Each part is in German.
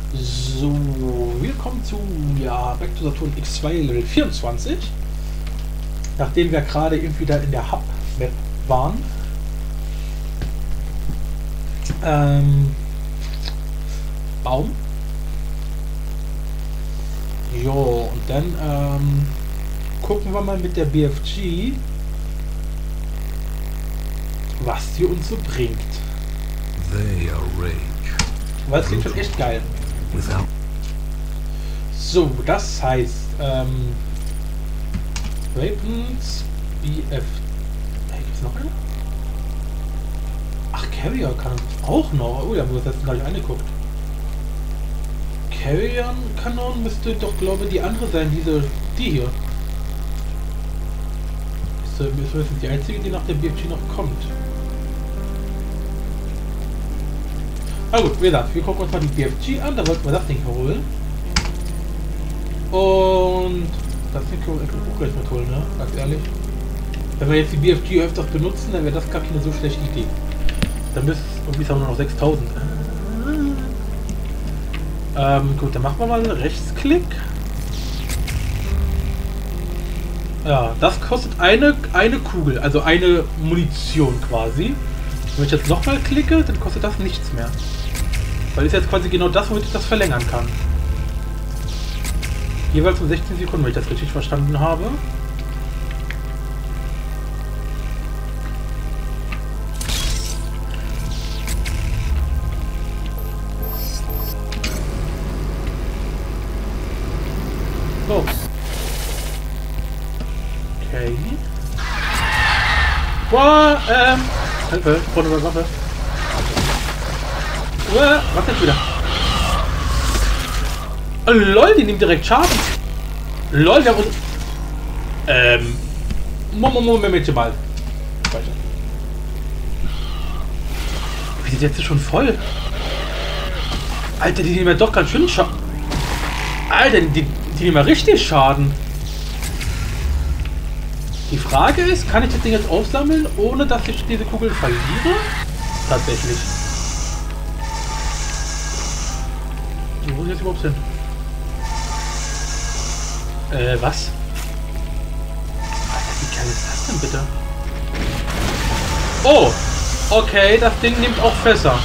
So, willkommen zu Back to Saturn X2 Level 24. Nachdem wir gerade eben wieder in der Hub-Map waren. Baum. Jo, und dann gucken wir mal mit der BFG, was die uns so bringt. They are rage. Weil es klingt schon echt geil. So, das heißt, Weapons, BF. Hey, gibt's noch eine? Ach, Carrier kann auch noch. Oh, da haben wir das gleich angeguckt. Carrier-Kanon müsste doch, glaube ich, die andere sein, die hier. Ist die einzige, die nach der BFG noch kommt. Na gut, wie gesagt, wir gucken uns mal die BFG an, da wollten wir das Ding holen. Und das Ding können wir auch gleich mit holen, ne? Ganz ehrlich. Wenn wir jetzt die BFG öfters benutzen, dann wäre das gar keine so schlechte Idee. Dann müsste es irgendwie nur noch 6000. Gut, dann machen wir mal einen Rechtsklick. Ja, das kostet eine Kugel, also eine Munition quasi. Wenn ich jetzt nochmal klicke, dann kostet das nichts mehr. Weil ist jetzt quasi genau das, womit ich das verlängern kann. Jeweils um 16 Sekunden, wenn ich das richtig verstanden habe. So. Okay. Boah, Hilfe, ich brauche eine Waffe. Was jetzt wieder? Oh, lol, die nehmen direkt Schaden. Lol, wir haben uns... Moment mal. Wie sind jetzt schon voll? Alter, die nehmen ja doch ganz schön Schaden. Alter, die nehmen ja richtig Schaden. Die Frage ist, kann ich das Ding jetzt aufsammeln, ohne dass ich diese Kugel verliere? Tatsächlich. Wo muss ich jetzt überhaupt hin? Was? Alter, wie geil ist das denn bitte? Oh! Okay, das Ding nimmt auch Fässer.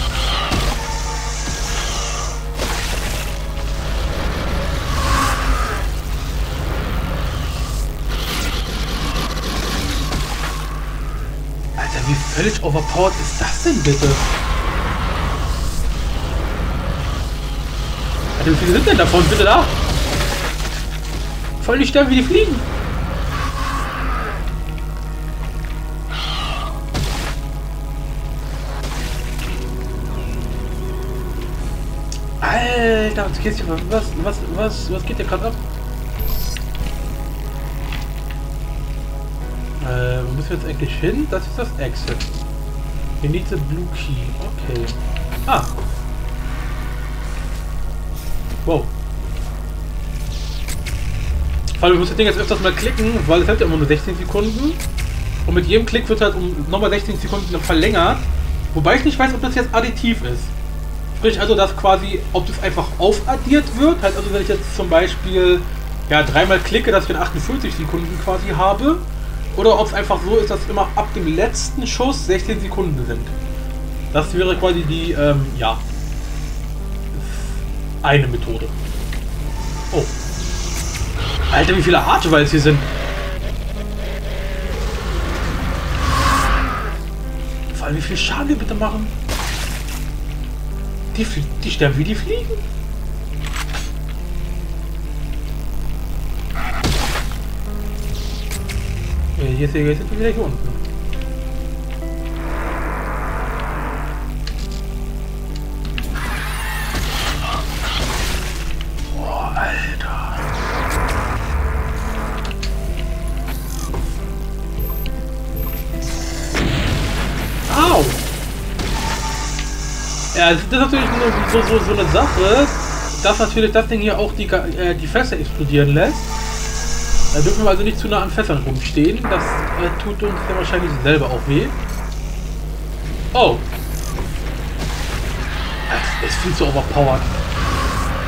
Alter, wie völlig overpowered ist das denn bitte? Alter, wie viele sind denn davon bitte da? Voll nicht sterben, wie die fliegen. Alter, was geht hier gerade ab? Wo müssen wir jetzt eigentlich hin? Das ist das Exit. You need the blue key. Okay. Ah. Wow. Vor allem, wir müssen das Ding jetzt öfters mal klicken, weil es hat ja immer nur 16 Sekunden. Und mit jedem Klick wird halt um nochmal 16 Sekunden verlängert. Wobei ich nicht weiß, ob das jetzt additiv ist. Sprich also, dass quasi, ob das einfach aufaddiert wird. Halt also, wenn ich jetzt zum Beispiel dreimal klicke, dass ich dann 48 Sekunden quasi habe. Oder ob es einfach so ist, dass immer ab dem letzten Schuss 16 Sekunden sind. Das wäre quasi die, eine Methode. Oh. Alter, wie viele Archivals hier sind. Vor allem, wie viel Schaden wir bitte machen. Die sterben wie die fliegen. Jetzt sind wir wieder hier unten. Boah, Alter. Au! Ja, das ist natürlich so eine Sache, dass natürlich das Ding hier auch die Fässer explodieren lässt. Da dürfen wir also nicht zu nah an Fässern rumstehen. Das tut uns ja wahrscheinlich selber auch weh. Oh! Das ist viel zu overpowered.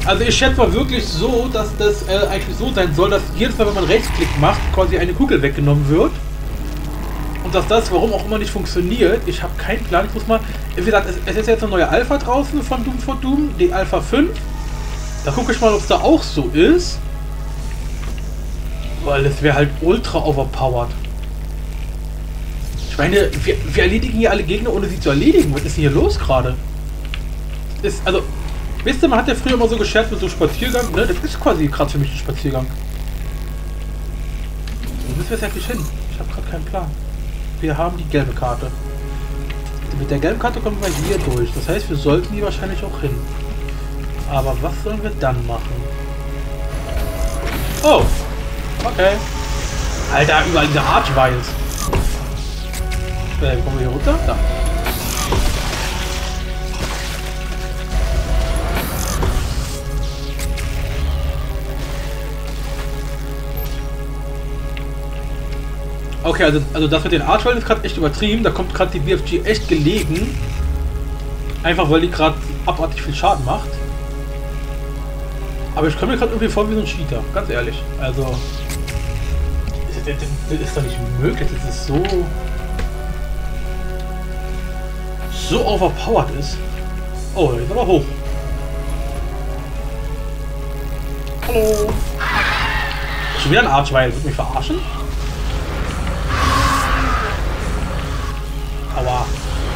Also ich schätze mal wirklich so, dass das eigentlich so sein soll, dass jedes Mal, wenn man Rechtsklick macht, quasi eine Kugel weggenommen wird. Und dass das, warum auch immer, nicht funktioniert. Ich habe keinen Plan. Ich muss mal... Wie gesagt, es ist jetzt eine neue Alpha draußen von Doom for Doom, die Alpha 5. Da gucke ich mal, ob es da auch so ist. Weil es wäre halt ultra overpowered. Ich meine, wir erledigen hier alle Gegner, ohne sie zu erledigen. Was ist denn hier los gerade? Also... Wisst ihr, man hat ja früher immer so gescherzt mit so Spaziergang, ne? Das ist quasi gerade für mich ein Spaziergang. Wo müssen wir jetzt eigentlich hin? Ich habe gerade keinen Plan. Wir haben die gelbe Karte. Mit der gelben Karte kommen wir hier durch. Das heißt, wir sollten hier wahrscheinlich auch hin. Aber was sollen wir dann machen? Oh! Okay. Alter, überall diese Archviles. Wie kommen wir hier runter? Da. Okay, also das mit den Archviles ist gerade echt übertrieben. Da kommt gerade die BFG echt gelegen. Einfach weil die gerade abartig viel Schaden macht. Aber ich komme mir gerade irgendwie vor wie so ein Cheater, ganz ehrlich. Also, das ist doch nicht möglich, dass es so overpowered ist. Oh, jetzt aber hoch. Hallo. Schon wieder ein Archvile, willst du mich verarschen? Aua.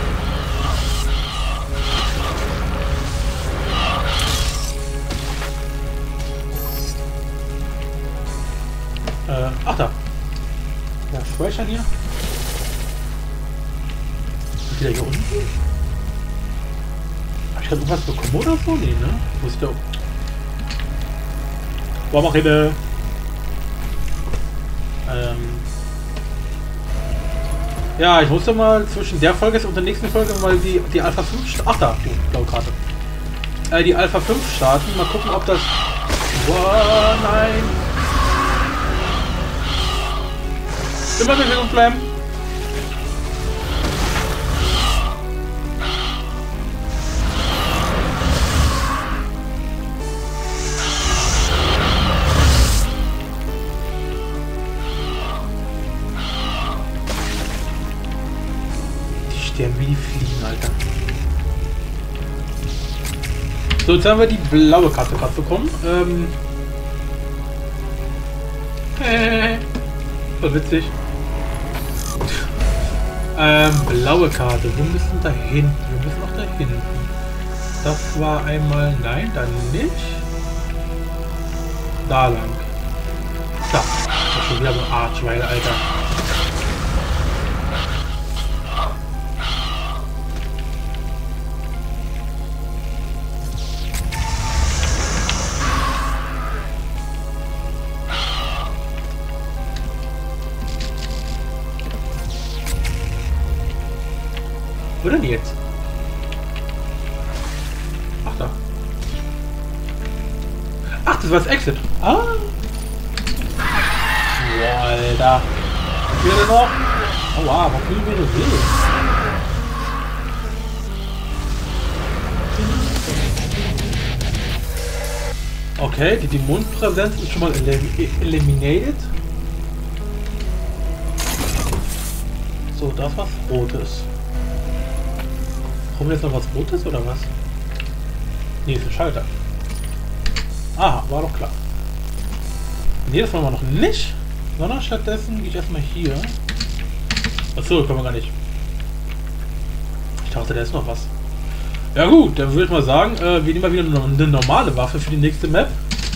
Ach da. Ja, speichern hier. Ist wieder hier unten? Hab ich gerade irgendwas bekommen oder so? Nee, ne? Wo ist der? Wo mach ich denn? Ja, ich musste mal zwischen der Folge und der nächsten Folge mal die Alpha 5 ach da, die blaue Karte. Die Alpha 5 starten. Mal gucken, ob das... Wow, nein. Immer in Bewegung bleiben. Wie die fliegen, Alter. So, jetzt haben wir die blaue Karte gerade bekommen. War witzig. Blaue Karte. Wo müssen wir da hinten? Wir müssen noch da hinten. Das war einmal... Nein, dann nicht. Da lang. Da. Das ist schon wieder so ein Archvile, Alter. Wo denn jetzt? Ach da. Ach, das war das Exit. Ah. Boah, Alter. Was will denn noch? Oh wow, was will denn will? Okay, die Dämonenpräsenz ist schon mal eliminated. So, das was Rotes. Kommt jetzt noch was Rotes oder was? Nee, ist ein Schalter. Aha, war doch klar. Nee, das wollen wir noch nicht. Sondern stattdessen gehe ich erstmal hier. Achso, können wir gar nicht. Ich dachte, da ist noch was. Ja gut, dann würde ich mal sagen, wir nehmen mal wieder eine normale Waffe für die nächste Map.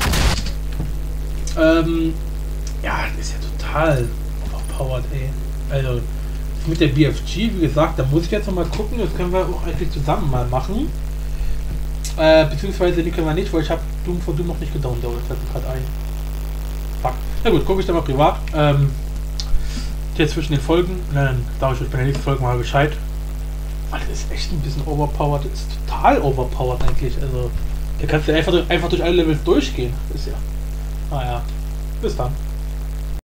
Ja, das ist ja total overpowered, ey. Also, mit der BFG, wie gesagt, da muss ich jetzt noch mal gucken, das können wir auch eigentlich zusammen mal machen. Beziehungsweise die können wir nicht, weil ich habe Doom for Doom noch nicht gedownloadet, das fällt mir gerade ein. Fuck. Na gut, gucke ich dann mal privat. Jetzt zwischen den Folgen, dann sage ich euch bei der nächsten Folge mal Bescheid. Weil das ist echt ein bisschen overpowered, das ist total overpowered eigentlich, also da kannst du einfach durch alle Levels durchgehen. Das ist ja. Naja, bis dann.